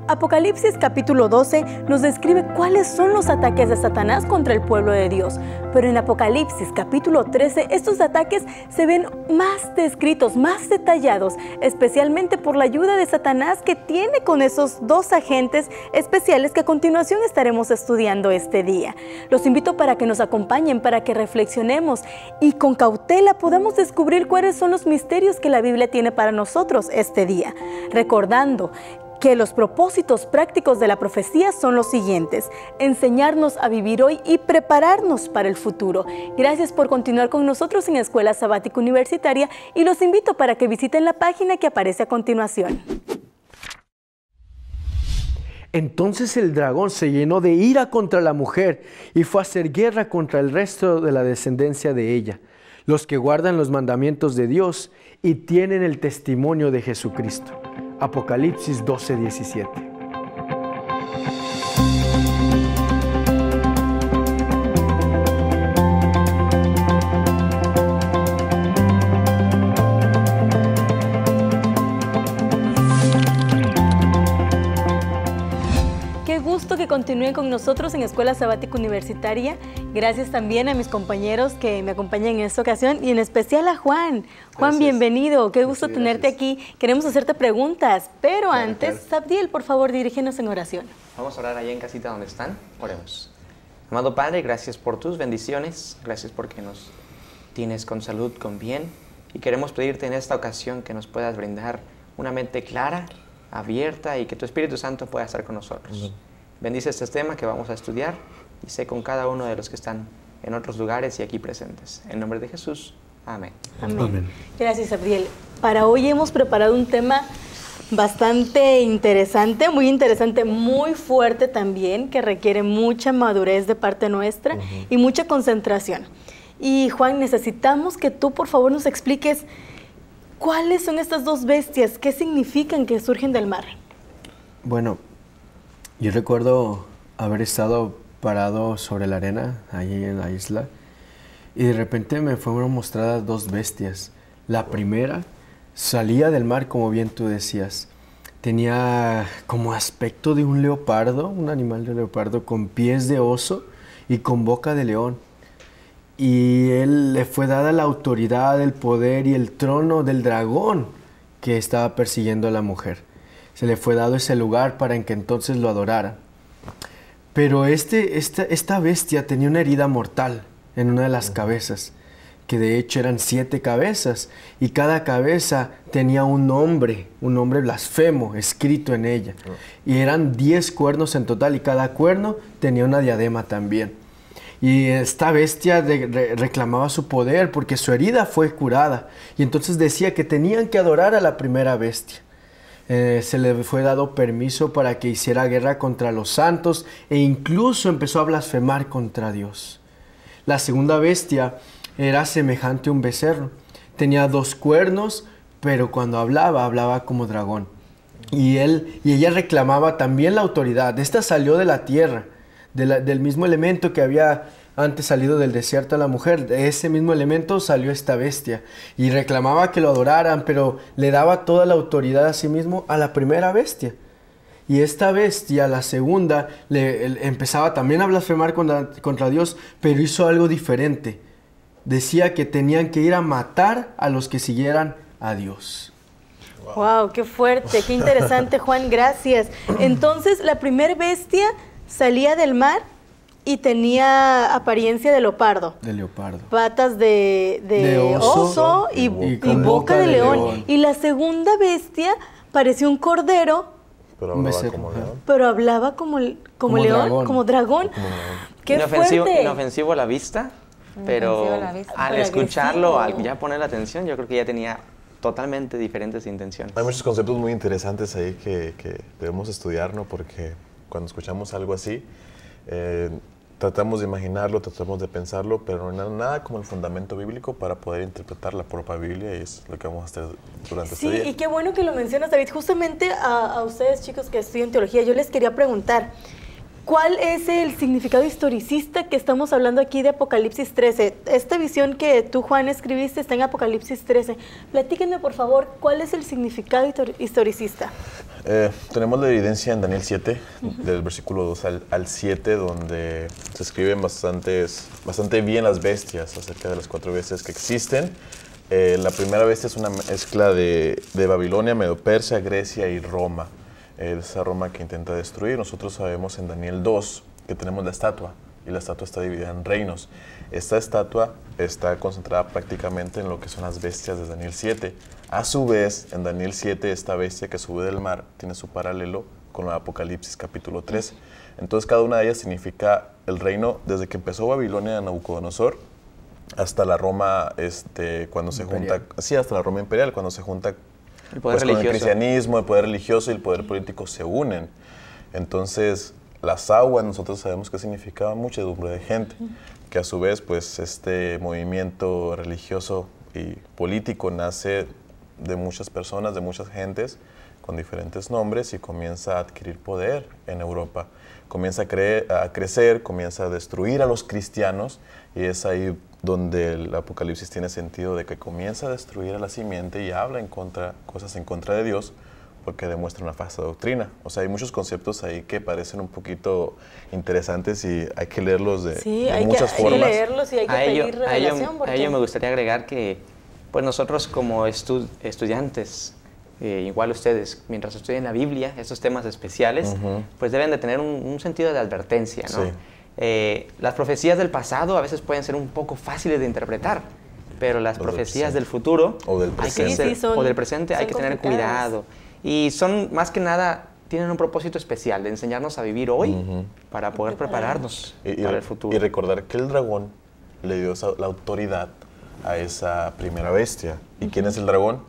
Apocalipsis capítulo 12 nos describe cuáles son los ataques de Satanás contra el pueblo de Dios. Pero en Apocalipsis capítulo 13 estos ataques se ven más descritos, más detallados, especialmente por la ayuda de Satanás que tiene con esos dos agentes especiales que a continuación estaremos estudiando este día. Los invito para que nos acompañen, para que reflexionemos y con cautela podamos descubrir cuáles son los misterios que la Biblia tiene para nosotros este día, recordando que los propósitos prácticos de la profecía son los siguientes: enseñarnos a vivir hoy y prepararnos para el futuro. Gracias por continuar con nosotros en Escuela Sabática Universitaria y los invito para que visiten la página que aparece a continuación. Entonces el dragón se llenó de ira contra la mujer y fue a hacer guerra contra el resto de la descendencia de ella, los que guardan los mandamientos de Dios y tienen el testimonio de Jesucristo. Apocalipsis 12:17. Qué gusto que continúen con nosotros en Escuela Sabática Universitaria. Gracias también a mis compañeros que me acompañan en esta ocasión y en especial a Juan. Juan, gracias. Bienvenido. Qué gusto tenerte aquí. Queremos hacerte preguntas, pero antes, Sabdiel, por favor, dirígenos en oración. Vamos a orar allá en casita donde están. Oremos. Amado Padre, gracias por tus bendiciones. Gracias porque nos tienes con salud, con bien. Y queremos pedirte en esta ocasión que nos puedas brindar una mente clara, abierta y que tu Espíritu Santo pueda estar con nosotros. Bendice este tema que vamos a estudiar y sé con cada uno de los que están en otros lugares y aquí presentes. En nombre de Jesús, amén. Amén. Amén. Gracias, Abdiel. Para hoy hemos preparado un tema bastante interesante, muy fuerte también, que requiere mucha madurez de parte nuestra y mucha concentración. Y Juan, necesitamos que tú por favor nos expliques ¿cuáles son estas dos bestias? ¿Qué significan que surgen del mar? Bueno, yo recuerdo haber estado parado sobre la arena, ahí en la isla, y de repente me fueron mostradas dos bestias. La primera salía del mar, como bien tú decías. Tenía como aspecto de un leopardo, un animal de leopardo, con pies de oso y con boca de león. Y él le fue dada la autoridad, el poder y el trono del dragón que estaba persiguiendo a la mujer. Se le fue dado ese lugar para que entonces lo adorara. Pero esta bestia tenía una herida mortal en una de las cabezas, que de hecho eran 7 cabezas, y cada cabeza tenía un nombre blasfemo escrito en ella. Y eran 10 cuernos en total, y cada cuerno tenía una diadema también. Y esta bestia reclamaba su poder porque su herida fue curada. Y entonces decía que tenían que adorar a la primera bestia. Se le fue dado permiso para que hiciera guerra contra los santos e incluso empezó a blasfemar contra Dios. La segunda bestia era semejante a un becerro. Tenía 2 cuernos, pero cuando hablaba como dragón. Y ella reclamaba también la autoridad. Esta salió de la tierra, del mismo elemento que había antes salido del desierto a la mujer. De ese mismo elemento salió esta bestia y reclamaba que lo adoraran, pero le daba toda la autoridad a sí mismo a la primera bestia. Y esta bestia, la segunda, empezaba también a blasfemar contra Dios, pero hizo algo diferente. Decía que tenían que ir a matar a los que siguieran a Dios. Wow, qué fuerte, qué interesante, Juan, gracias. Entonces, la primera bestia salía del mar y tenía apariencia de leopardo. De leopardo. Patas de oso y boca de león. Y la segunda bestia parecía un cordero. Pero hablaba como león. Pero hablaba como león, dragón. Como dragón. ¡Qué fuerte! Inofensivo a la vista, pero al escucharlo, al ya poner la atención, yo creo que ya tenía totalmente diferentes intenciones. Hay muchos conceptos muy interesantes ahí que debemos estudiar, ¿no? Porque cuando escuchamos algo así, tratamos de imaginarlo, tratamos de pensarlo, pero no nada como el fundamento bíblico para poder interpretar la propia Biblia, y es lo que vamos a hacer durante este día. Sí, y qué bueno que lo mencionas, David. Justamente a ustedes, chicos, que estudian teología, yo les quería preguntar, ¿Cuál es el significado historicista que estamos hablando aquí de Apocalipsis 13? Esta visión que tú, Juan, escribiste está en Apocalipsis 13. Platíquenme, por favor, ¿cuál es el significado historicista? Tenemos la evidencia en Daniel 7, del versículo 2 al 7, donde se escriben bastante bien las bestias, acerca de las 4 bestias que existen. La primera bestia es una mezcla de Babilonia, Medo-Persia, Grecia y Roma. Esa Roma que intenta destruir. Nosotros sabemos en Daniel 2 que tenemos la estatua, y la estatua está dividida en reinos. Esta estatua está concentrada prácticamente en lo que son las bestias de Daniel 7. A su vez, en Daniel 7, esta bestia que sube del mar tiene su paralelo con la Apocalipsis capítulo 3. Entonces, cada una de ellas significa el reino desde que empezó Babilonia de Nabucodonosor hasta la Roma, cuando se junta, sí, hasta la Roma imperial, cuando se junta el poder religioso. Con el cristianismo, el poder religioso y el poder político se unen. Entonces, las aguas, nosotros sabemos que significaba muchedumbre de gente, que a su vez, pues, este movimiento religioso y político nace de muchas personas, de muchas gentes, con diferentes nombres, y comienza a adquirir poder en Europa. Comienza a crecer, comienza a destruir a los cristianos, y es ahí donde el Apocalipsis tiene sentido, de que comienza a destruir a la simiente y habla cosas en contra de Dios, porque demuestra una falsa doctrina. O sea, hay muchos conceptos ahí que parecen un poquito interesantes y hay que leerlos de muchas formas. Hay que leerlos y hay que pedir revelación. A ello me gustaría agregar que pues nosotros como estudiantes, igual ustedes, mientras estudian la Biblia, esos temas especiales, pues deben de tener un sentido de advertencia, ¿no? Sí. Las profecías del pasado a veces pueden ser un poco fáciles de interpretar, pero las profecías del futuro o del presente hay que tener cuidado. Y son, más que nada, tienen un propósito especial de enseñarnos a vivir hoy para poder prepararnos para el futuro. Y recordar que el dragón le dio la autoridad a esa primera bestia. ¿Y quién es el dragón?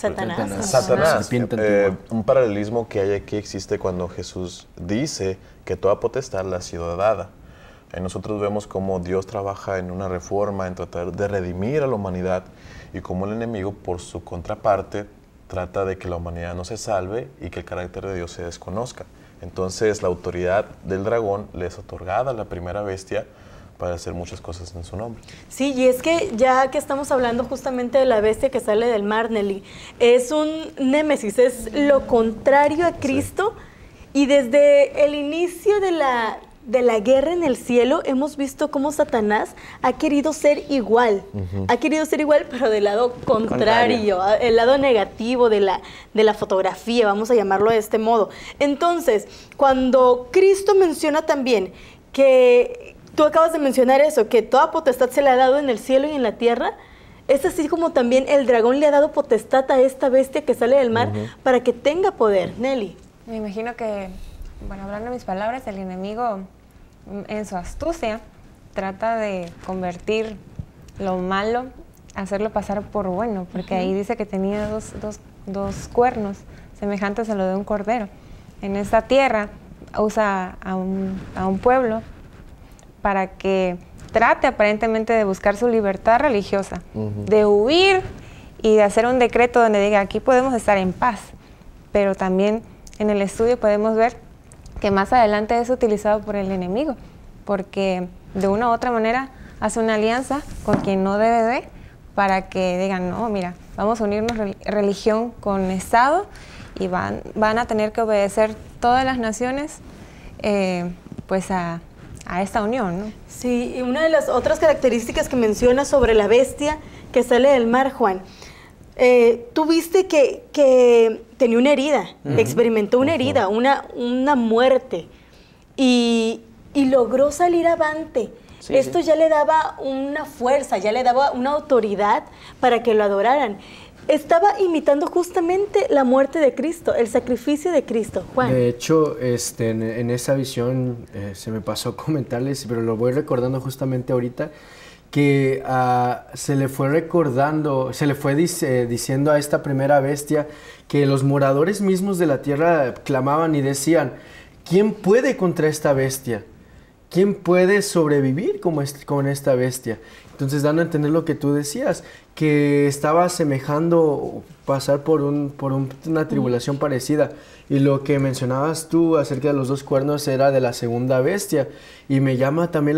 Satanás. Un paralelismo que hay aquí existe cuando Jesús dice que toda potestad le ha sido dada. Nosotros vemos cómo Dios trabaja en una reforma, en tratar de redimir a la humanidad, y cómo el enemigo, por su contraparte, trata de que la humanidad no se salve y que el carácter de Dios se desconozca. Entonces, la autoridad del dragón le es otorgada a la primera bestia para hacer muchas cosas en su nombre. Sí, y es que ya que estamos hablando justamente de la bestia que sale del mar, Nelly, es un némesis, es lo contrario a Cristo, y desde el inicio de la guerra en el cielo hemos visto cómo Satanás ha querido ser igual, pero del lado contrario, el lado negativo de la fotografía, vamos a llamarlo de este modo. Entonces, cuando Cristo menciona también que tú acabas de mencionar eso, que toda potestad se le ha dado en el cielo y en la tierra, es así como también el dragón le ha dado potestad a esta bestia que sale del mar para que tenga poder. Nelly. Me imagino que, bueno, hablando de mis palabras, el enemigo en su astucia trata de convertir lo malo, hacerlo pasar por bueno, porque ahí dice que tenía dos cuernos semejantes a lo de un cordero. En esta tierra usa a un pueblo para que trate aparentemente de buscar su libertad religiosa, de huir y de hacer un decreto donde diga, aquí podemos estar en paz. Pero también en el estudio podemos ver que más adelante es utilizado por el enemigo, porque de una u otra manera hace una alianza con quien no debe de, para que digan, no, mira, vamos a unirnos religión con Estado, y van a tener que obedecer todas las naciones pues a esta unión, ¿no? Sí, y una de las otras características que menciona sobre la bestia que sale del mar, Juan, tú viste que tenía una herida, experimentó una herida, una muerte, y logró salir avante. Sí, esto ya le daba una fuerza, ya le daba una autoridad para que lo adoraran. Estaba imitando justamente la muerte de Cristo, el sacrificio de Cristo. Juan. De hecho, en esa visión se me pasó comentarles, pero lo voy recordando justamente ahorita, que se le fue diciendo a esta primera bestia que los moradores mismos de la tierra clamaban y decían, ¿quién puede contra esta bestia? ¿quién puede sobrevivir con esta bestia? Entonces, dando a entender lo que tú decías, que estaba asemejando pasar por una tribulación parecida. Y lo que mencionabas tú acerca de los 2 cuernos era de la segunda bestia. Y me llama también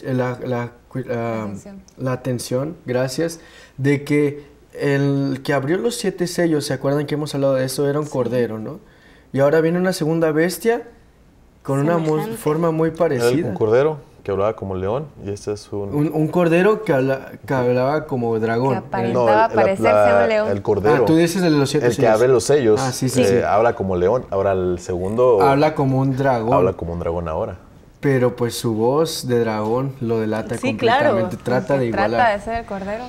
la atención, gracias, de que el que abrió los 7 sellos, ¿se acuerdan que hemos hablado de eso? Era un cordero, ¿no? Y ahora viene una segunda bestia con una forma muy parecida. Era un cordero que hablaba como león, y este es un cordero que hablaba como dragón. Que aparentaba parecerse a un león. El cordero. Tú dices el de los 7 sellos. El que abre los sellos. Sí. Habla como león. Ahora el segundo... Habla como un dragón. Habla como un dragón ahora. Pero pues su voz de dragón lo delata completamente. Claro. Trata de igualar. Trata de ser el cordero.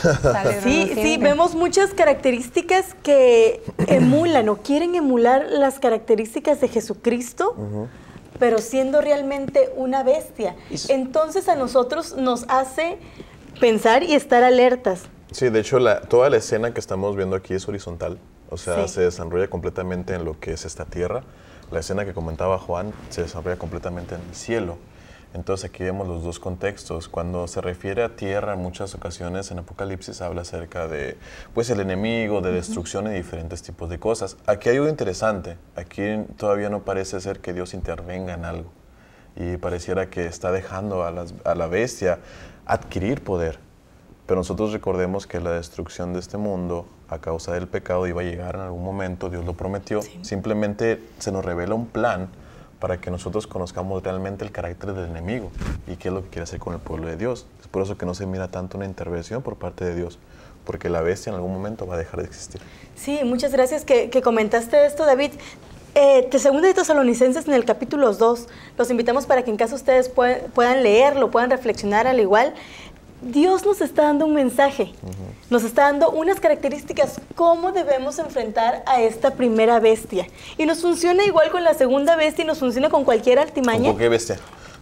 Sí, vemos muchas características que emulan o quieren emular las características de Jesucristo, pero siendo realmente una bestia. Entonces a nosotros nos hace pensar y estar alertas. Sí, de hecho toda la escena que estamos viendo aquí es horizontal, o sea, se desarrolla completamente en lo que es esta tierra. La escena que comentaba Juan se desarrolla completamente en el cielo. Entonces aquí vemos los 2 contextos. Cuando se refiere a tierra, en muchas ocasiones en Apocalipsis habla acerca de pues el enemigo, de destrucción y diferentes tipos de cosas. Aquí hay algo interesante. Aquí todavía no parece ser que Dios intervenga en algo. Y pareciera que está dejando a la bestia adquirir poder. Pero nosotros recordemos que la destrucción de este mundo a causa del pecado iba a llegar en algún momento, Dios lo prometió. Simplemente se nos revela un plan para que nosotros conozcamos realmente el carácter del enemigo y qué es lo que quiere hacer con el pueblo de Dios. Es por eso que no se mira tanto una intervención por parte de Dios, porque la bestia en algún momento va a dejar de existir. Sí, muchas gracias que comentaste esto, David. Segunda de Tesalonicenses en el capítulo 2, los invitamos para que en caso ustedes puedan leerlo, puedan reflexionar al igual. Dios nos está dando un mensaje, nos está dando unas características, cómo debemos enfrentar a esta primera bestia. Y nos funciona igual con la segunda bestia y nos funciona con cualquier artimaña. ¿Con qué bestia?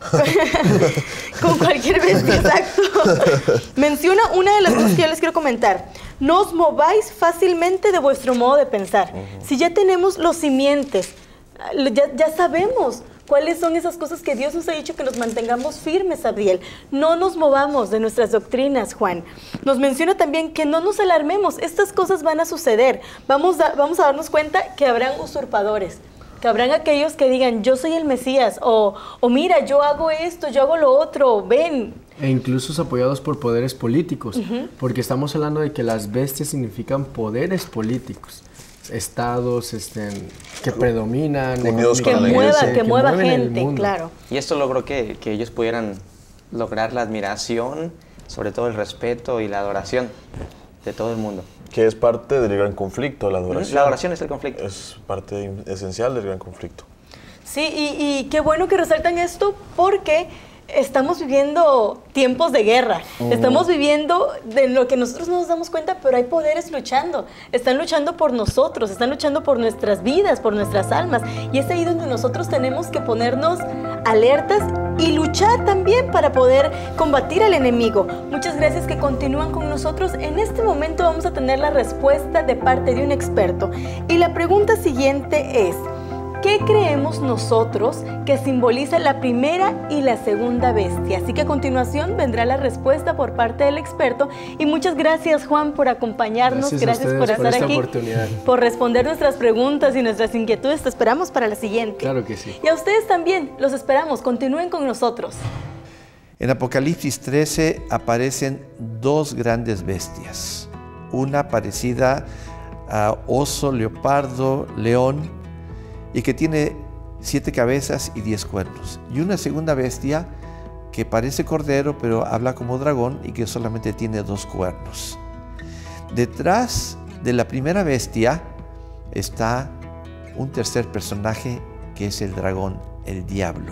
Con cualquier bestia, exacto. Menciona una de las cosas que yo les quiero comentar. No os mováis fácilmente de vuestro modo de pensar. Si ya tenemos los simientes, ya sabemos cuáles son esas cosas que Dios nos ha dicho que nos mantengamos firmes, Abdiel. No nos movamos de nuestras doctrinas, Juan. Nos menciona también que no nos alarmemos. Estas cosas van a suceder. Vamos a darnos cuenta que habrán usurpadores, que habrán aquellos que digan, yo soy el Mesías, o mira, yo hago esto, yo hago lo otro, ven. E incluso apoyados por poderes políticos, porque estamos hablando de que las bestias significan poderes políticos. Estados que predominan, que mueva gente, claro. Y esto logró que ellos pudieran lograr la admiración, sobre todo el respeto y la adoración de todo el mundo. Que es parte del gran conflicto, la adoración. La adoración es el conflicto. Es parte esencial del gran conflicto. Sí, y qué bueno que resaltan esto porque estamos viviendo tiempos de guerra, estamos viviendo de lo que nosotros no nos damos cuenta, pero hay poderes luchando, están luchando por nosotros, están luchando por nuestras vidas, por nuestras almas, y es ahí donde nosotros tenemos que ponernos alertas y luchar también para poder combatir al enemigo. Muchas gracias que continúan con nosotros. En este momento vamos a tener la respuesta de parte de un experto, y la pregunta siguiente es: ¿qué creemos nosotros que simboliza la primera y la segunda bestia? Así que a continuación vendrá la respuesta por parte del experto. Y muchas gracias, Juan, por acompañarnos. Gracias por estar aquí, por responder nuestras preguntas y nuestras inquietudes. Te esperamos para la siguiente. Claro que sí. Y a ustedes también, los esperamos. Continúen con nosotros. En Apocalipsis 13 aparecen 2 grandes bestias. Una parecida a oso, leopardo, león, y que tiene 7 cabezas y 10 cuernos. Y una segunda bestia que parece cordero, pero habla como dragón y que solamente tiene 2 cuernos. Detrás de la primera bestia está un tercer personaje que es el dragón, el diablo.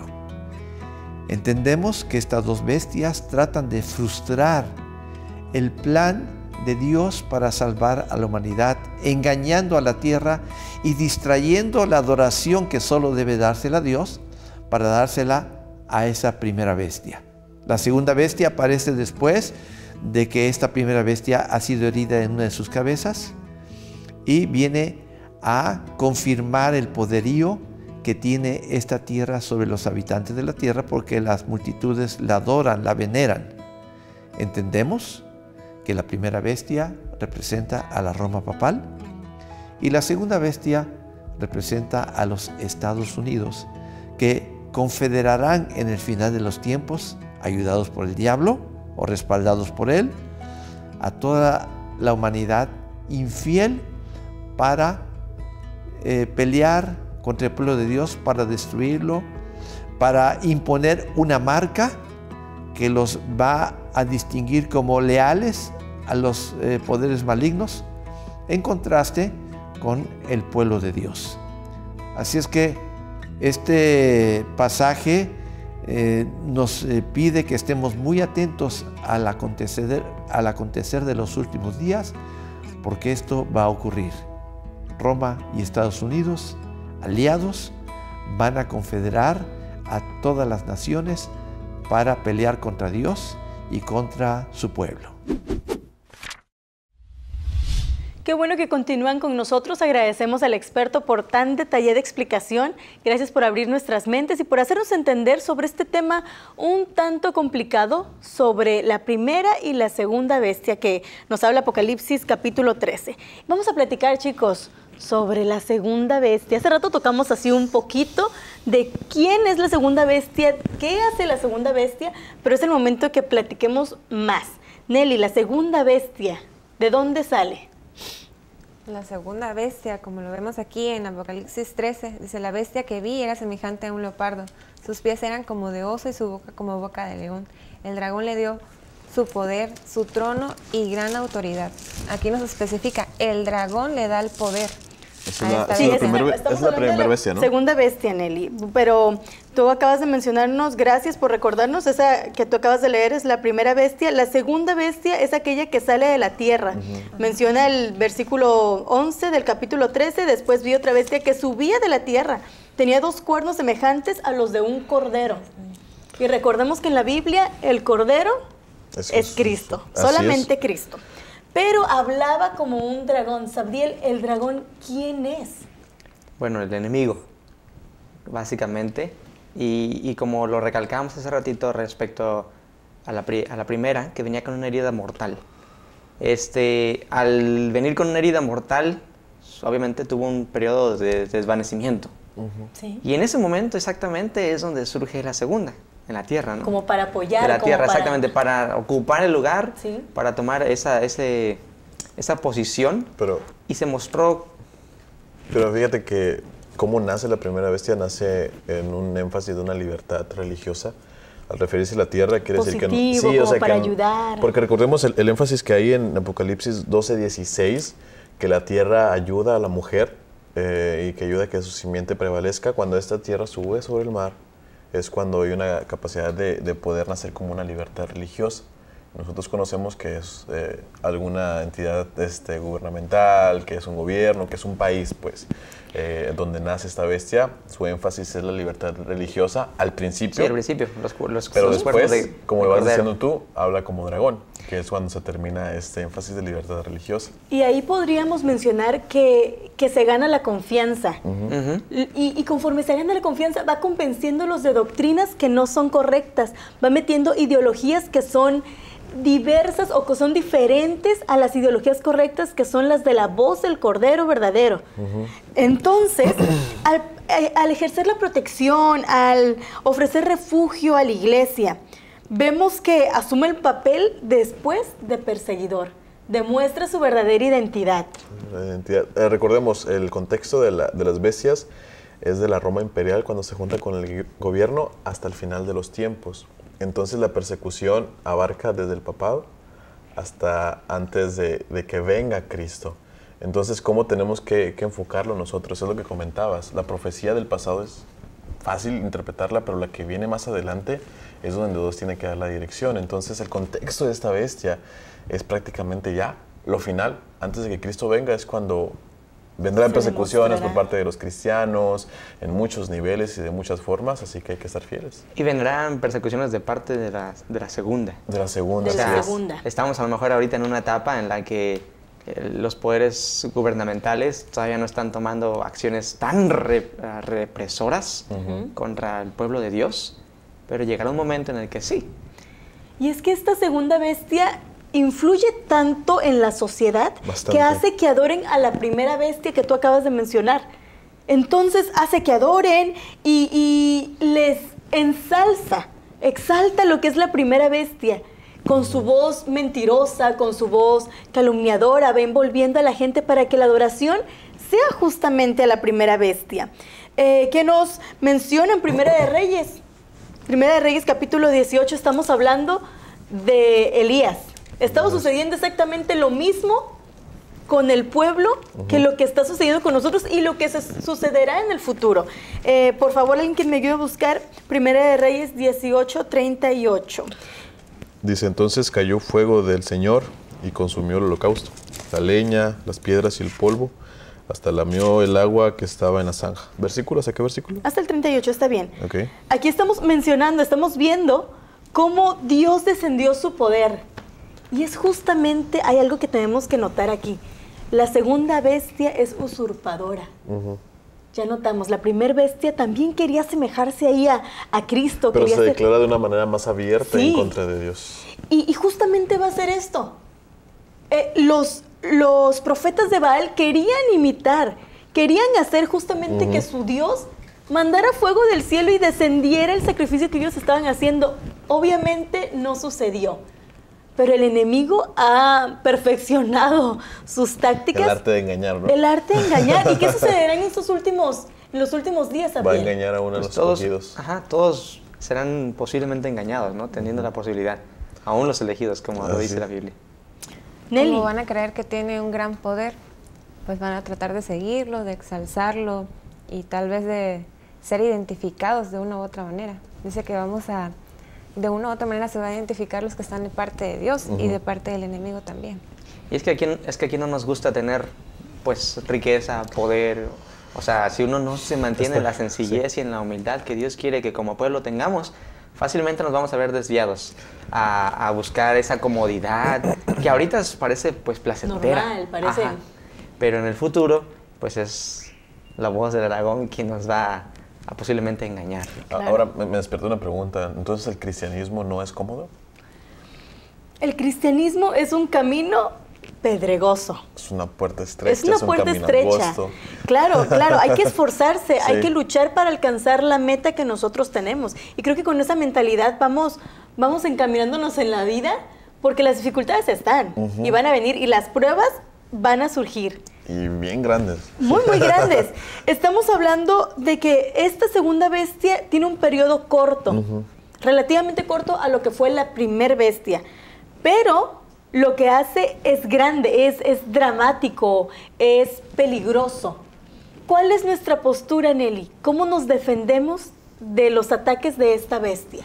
Entendemos que estas 2 bestias tratan de frustrar el plan de Dios para salvar a la humanidad, engañando a la tierra y distrayendo la adoración que solo debe dársela a Dios para dársela a esa primera bestia. La segunda bestia aparece después de que esta primera bestia ha sido herida en una de sus cabezas y viene a confirmar el poderío que tiene esta tierra sobre los habitantes de la tierra, porque las multitudes la adoran, la veneran. Entendemos que la primera bestia representa a la Roma papal y la segunda bestia representa a los Estados Unidos, que confederarán en el final de los tiempos, ayudados por el diablo o respaldados por él, a toda la humanidad infiel para pelear contra el pueblo de Dios, para destruirlo, para imponer una marca que los va a distinguir como leales a los poderes malignos, en contraste con el pueblo de Dios. Así es que este pasaje nos pide que estemos muy atentos al acontecer de los últimos días, porque esto va a ocurrir. Roma y Estados Unidos, aliados, van a confederar a todas las naciones para pelear contra Dios y contra su pueblo. Qué bueno que continúan con nosotros. Agradecemos al experto por tan detallada explicación. Gracias por abrir nuestras mentes y por hacernos entender sobre este tema un tanto complicado, sobre la primera y la segunda bestia que nos habla Apocalipsis capítulo 13. Vamos a platicar, chicos, sobre la segunda bestia. Hace rato tocamos así un poquito de quién es la segunda bestia, qué hace la segunda bestia, pero es el momento que platiquemos más. Nelly, la segunda bestia, ¿de dónde sale? La segunda bestia, como lo vemos aquí en Apocalipsis 13, dice: la bestia que vi era semejante a un leopardo, sus pies eran como de oso y su boca como boca de león. El dragón le dio su poder, su trono y gran autoridad. Aquí nos especifica, el dragón le da el poder. Es la primera bestia, ¿no? Segunda bestia, Nelly. Pero tú acabas de mencionarnos, gracias por recordarnos, esa que tú acabas de leer es la primera bestia. La segunda bestia es aquella que sale de la tierra. Menciona el versículo 11 del capítulo 13, después vi otra bestia que subía de la tierra. Tenía 2 cuernos semejantes a los de un cordero. Y recordemos que en la Biblia el cordero es Cristo, solamente Cristo. Pero hablaba como un dragón. Sabdiel, ¿el dragón quién es? Bueno, el enemigo, básicamente. Y como lo recalcamos hace ratito respecto a la primera, que venía con una herida mortal. Al venir con una herida mortal, obviamente tuvo un periodo de desvanecimiento. Sí. Y en ese momento exactamente es donde surge la segunda, en la tierra, ¿no? Como para apoyar. De la tierra, para... exactamente, para ocupar el lugar, sí, para tomar esa posición. Y se mostró... Pero fíjate que cómo nace la primera bestia, nace en un énfasis de una libertad religiosa. Al referirse a la tierra, quiere decir que no. Sí, como o sea, para ayudar. Porque recordemos el énfasis que hay en Apocalipsis 12:16, que la tierra ayuda a la mujer y que ayuda a que su simiente prevalezca. Cuando esta tierra sube sobre el mar, es cuando hay una capacidad de poder nacer como una libertad religiosa. Nosotros conocemos que es alguna entidad gubernamental, que es un gobierno, que es un país, pues, donde nace esta bestia. Su énfasis es la libertad religiosa al principio. Sí, al principio. Pero después, como lo vas diciendo tú, habla como dragón, que es cuando se termina este énfasis de libertad religiosa. Y ahí podríamos mencionar que se gana la confianza. Y conforme se gana la confianza, va convenciéndolos de doctrinas que no son correctas. Va metiendo ideologías que son diversas o que son diferentes a las ideologías correctas, que son las de la voz del Cordero verdadero. Entonces, al ejercer la protección, al ofrecer refugio a la iglesia, vemos que asume el papel después de perseguidor. Demuestra su verdadera identidad. Recordemos, el contexto de las bestias es de la Roma imperial cuando se junta con el gobierno hasta el final de los tiempos. Entonces la persecución abarca desde el papado hasta antes de que venga Cristo. Entonces, ¿cómo tenemos que enfocarlo nosotros? Eso es lo que comentabas. La profecía del pasado es fácil interpretarla, pero la que viene más adelante es donde Dios tiene que dar la dirección. Entonces, el contexto de esta bestia es prácticamente ya lo final. Antes de que Cristo venga es cuando vendrán persecuciones por parte de los cristianos en muchos niveles y de muchas formas, así que hay que estar fieles. Y vendrán persecuciones de parte de la segunda. De la segunda. De la segunda. Estamos a lo mejor ahorita en una etapa en la que los poderes gubernamentales todavía no están tomando acciones tan represoras contra el pueblo de Dios, pero llegará un momento en el que sí. Y es que esta segunda bestia influye tanto en la sociedad que hace que adoren a la primera bestia que tú acabas de mencionar. Entonces hace que adoren y les exalta lo que es la primera bestia. Con su voz mentirosa, con su voz calumniadora, va envolviendo a la gente para que la adoración sea justamente a la primera bestia. ¿Qué nos menciona en Primera de Reyes? Primera de Reyes, capítulo 18, estamos hablando de Elías. Estaba sucediendo exactamente lo mismo con el pueblo que lo que está sucediendo con nosotros y lo que sucederá en el futuro. Por favor, alguien que me ayude a buscar Primera de Reyes 18:38. Dice, entonces cayó fuego del Señor y consumió el holocausto, la leña, las piedras y el polvo, hasta lamió el agua que estaba en la zanja. ¿Versículo? ¿Hasta qué versículo? Hasta el 38, está bien. Okay. Aquí estamos viendo cómo Dios descendió su poder. Y es justamente, hay algo que tenemos que notar aquí. La segunda bestia es usurpadora. Ya notamos, la primera bestia también quería asemejarse ahí a Cristo. Pero se declara de una manera más abierta en contra de Dios. Y justamente va a ser esto. Los profetas de Baal querían imitar, querían hacer justamente que su Dios mandara fuego del cielo y descendiera el sacrificio que ellos estaban haciendo. Obviamente no sucedió. Pero el enemigo ha perfeccionado sus tácticas. El arte de engañar, ¿no? El arte de engañar. ¿Y qué sucederá en los últimos días, Abdiel? Va a engañar a uno de los escogidos. Todos serán posiblemente engañados, ¿no? Teniendo la posibilidad. Aún los elegidos, como lo dice la Biblia. Nelly. Como van a creer que tiene un gran poder, pues van a tratar de seguirlo, de exalzarlo y tal vez de ser identificados de una u otra manera. Dice que de una u otra manera se va a identificar los que están de parte de Dios y de parte del enemigo también. Y es que aquí no nos gusta tener pues riqueza, poder. O sea, si uno no se mantiene en la sencillez y en la humildad que Dios quiere que como pueblo tengamos, fácilmente nos vamos a ver desviados a buscar esa comodidad que ahorita parece pues placentera. Normal, parece. Pero en el futuro pues es la voz del dragón quien nos va a posiblemente engañar. Claro. Ahora me despertó una pregunta. ¿Entonces el cristianismo no es cómodo? El cristianismo es un camino pedregoso. Es una puerta estrecha. Es una puerta estrecha. Claro, hay que esforzarse, hay que luchar para alcanzar la meta que nosotros tenemos. Y creo que con esa mentalidad vamos encaminándonos en la vida, porque las dificultades están y van a venir y las pruebas van a surgir. Y bien grandes. Muy, muy grandes. Estamos hablando de que esta segunda bestia tiene un periodo corto, relativamente corto a lo que fue la primer bestia. Pero lo que hace es grande, es dramático, es peligroso. ¿Cuál es nuestra postura, Nelly? ¿Cómo nos defendemos de los ataques de esta bestia?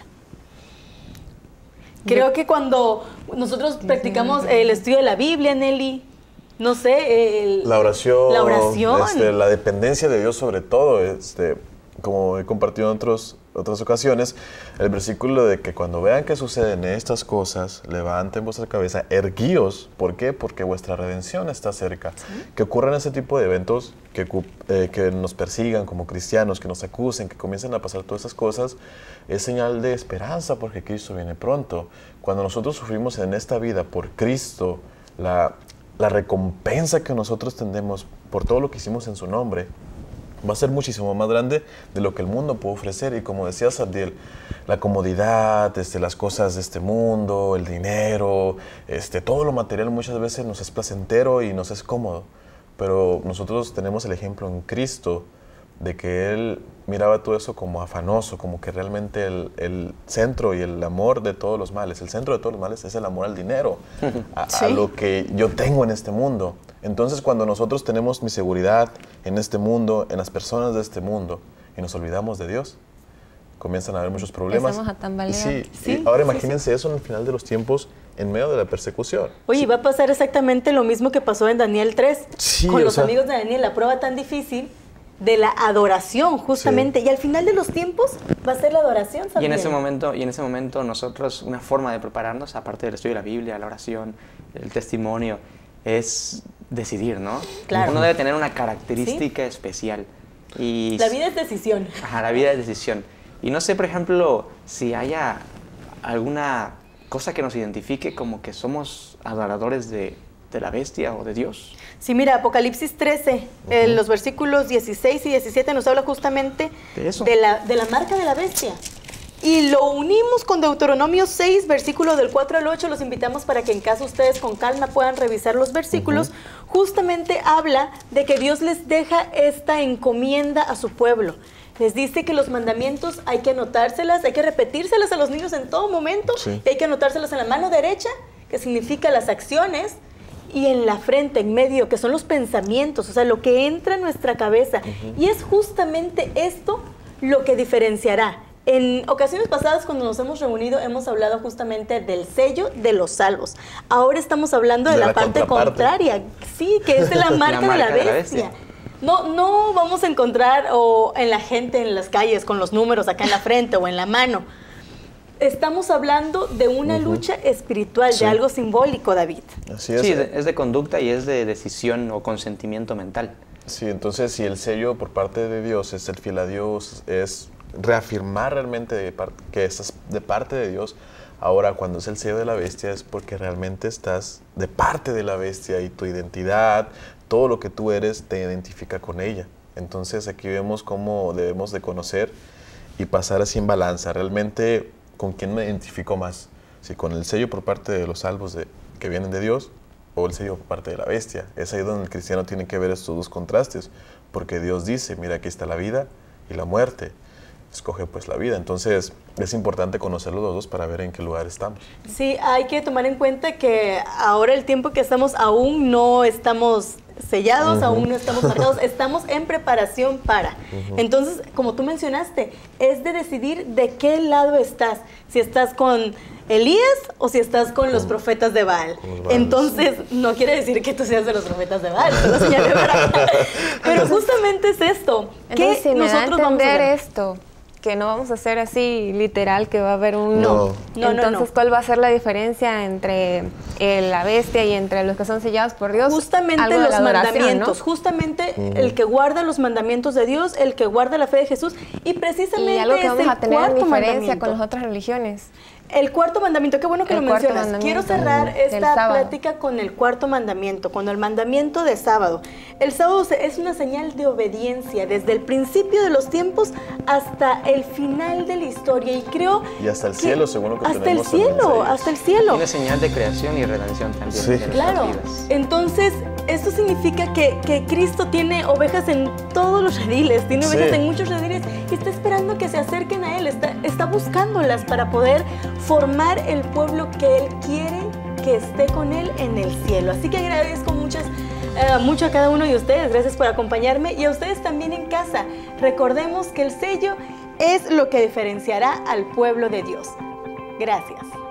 Creo que cuando nosotros practicamos el estudio de la Biblia, Nelly, no sé, la oración, la dependencia de Dios sobre todo, como he compartido en otras ocasiones, el versículo de que cuando vean que suceden estas cosas, levanten vuestra cabeza, erguíos. ¿Por qué? Porque vuestra redención está cerca. ¿Sí? Que ocurran ese tipo de eventos, que nos persigan como cristianos, que nos acusen, que comiencen a pasar todas esas cosas, es señal de esperanza porque Cristo viene pronto. Cuando nosotros sufrimos en esta vida por Cristo, la recompensa que nosotros tendremos por todo lo que hicimos en su nombre va a ser muchísimo más grande de lo que el mundo puede ofrecer. Y como decías, Abdiel, la comodidad, las cosas de este mundo, el dinero, todo lo material muchas veces nos es placentero y nos es cómodo. Pero nosotros tenemos el ejemplo en Cristo de que Él miraba todo eso como afanoso, como que realmente el centro y el amor de todos los males, el centro de todos los males es el amor al dinero, a lo que yo tengo en este mundo. Entonces, cuando nosotros tenemos mi seguridad en este mundo, en las personas de este mundo, y nos olvidamos de Dios, comienzan a haber muchos problemas. Empezamos a tambalear. Y ahora imagínense eso en el final de los tiempos, en medio de la persecución. Oye, va a pasar exactamente lo mismo que pasó en Daniel 3, con los amigos de Daniel, la prueba tan difícil de la adoración, justamente. Y al final de los tiempos va a ser la adoración, ¿sabes? Y en ese momento nosotros, una forma de prepararnos, aparte del estudio de la Biblia, la oración, el testimonio, es decidir, ¿no? Claro. Uno debe tener una característica especial. Y La vida es decisión. Ajá, la vida es decisión. Y no sé, por ejemplo, si haya alguna cosa que nos identifique como que somos adoradores de la bestia o de Dios. Sí, mira, Apocalipsis 13, los versículos 16 y 17 nos habla justamente De eso. de la marca de la bestia. Y lo unimos con Deuteronomio 6, versículo del 4 al 8. Los invitamos para que en caso ustedes con calma puedan revisar los versículos. Justamente habla de que Dios les deja esta encomienda a su pueblo. Les dice que los mandamientos hay que anotárselas, hay que repetírselas a los niños en todo momento. Sí. Y hay que anotárselas en la mano derecha, que significa las acciones, y en la frente, en medio, que son los pensamientos, o sea, lo que entra en nuestra cabeza. Y es justamente esto lo que diferenciará. En ocasiones pasadas, cuando nos hemos reunido, hemos hablado justamente del sello de los salvos. Ahora estamos hablando de la parte contraparte. contraria, sí, que es de la marca, de la bestia. No vamos a encontrar en la gente en las calles con los números acá en la frente o en la mano. Estamos hablando de una lucha espiritual, Sí. de algo simbólico, David. Así es. Sí, es de conducta y es de decisión o consentimiento mental. Sí, entonces si el sello por parte de Dios es ser fiel a Dios, es reafirmar realmente que estás de parte de Dios. Ahora, cuando es el sello de la bestia es porque realmente estás de parte de la bestia y tu identidad, todo lo que tú eres te identifica con ella. Entonces aquí vemos cómo debemos de conocer y pasar así en balanza. Realmente, ¿con quién me identifico más? Si con el sello por parte de los salvos que vienen de Dios o el sello por parte de la bestia. Es ahí donde el cristiano tiene que ver estos dos contrastes, porque Dios dice, mira, aquí está la vida y la muerte. Escoge pues la vida. Entonces es importante conocer los dos para ver en qué lugar estamos. Sí, hay que tomar en cuenta que ahora el tiempo que estamos aún no estamos sellados, aún no estamos marcados, estamos en preparación para. Entonces, como tú mencionaste, es de decidir de qué lado estás, si estás con Elías o si estás con los profetas de Baal. Entonces, no quiere decir que tú seas de los profetas de Baal, solo señalé para... Pero justamente es esto, Entonces, que si me da a nosotros vamos a entender ver. esto, que no vamos a hacer así literal, que va a haber un... No. Entonces, ¿cuál va a ser la diferencia entre la bestia y entre los que son sellados por Dios? Justamente Algo de los la adoración, mandamientos, ¿no? justamente el que guarda los mandamientos de Dios, el que guarda la fe de Jesús, y precisamente Y algo que es vamos el a tener en cuarto diferencia mandamiento. con las otras religiones. El cuarto mandamiento, qué bueno que El lo cuarto mencionas. Quiero mandamiento cerrar del esta sábado. plática con el cuarto mandamiento, con el mandamiento de sábado. El sábado es una señal de obediencia desde el principio de los tiempos hasta el final de la historia, y creo Y hasta el que cielo, según lo que hasta el tenemos también cielo, de ellos. hasta el cielo. Tiene señal de creación y redención también Sí. de nuestras Claro, vidas. entonces esto significa que Cristo tiene ovejas en todos los rediles, tiene ovejas Sí. en muchos rediles y está esperando que se acerquen a Él, está buscándolas para poder formar el pueblo que Él quiere que esté con Él en el cielo. Así que agradezco mucho a cada uno de ustedes, gracias por acompañarme, y a ustedes también en casa. Recordemos que el sello es lo que diferenciará al pueblo de Dios. Gracias.